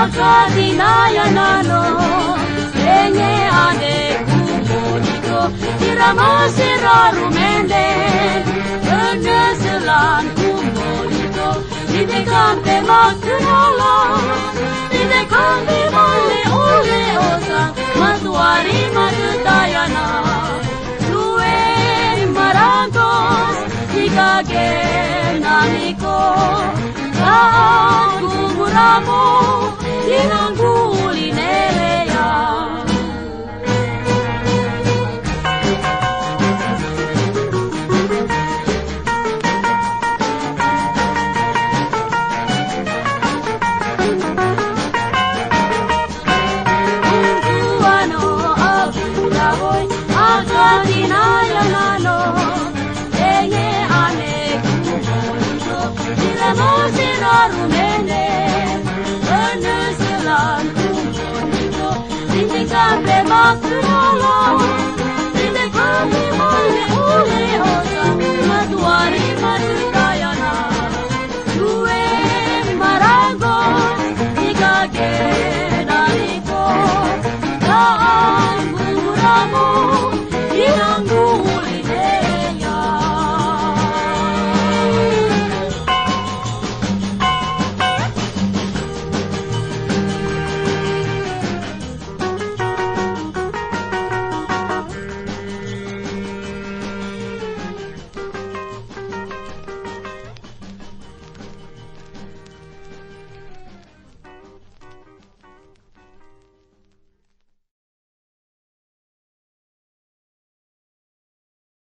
Akatinaya nano, enye ane kumonito, iramasira rumende, eneselan kumonito, itekampe makunala, itekampe male ole osa, matuari matutayana, lue marangos, ikage namiko, aku muramo, Inanguli nerea. Untuano akura hoy, akatinaya nano, enye ane kumonito, ilamosina rumene. Sampai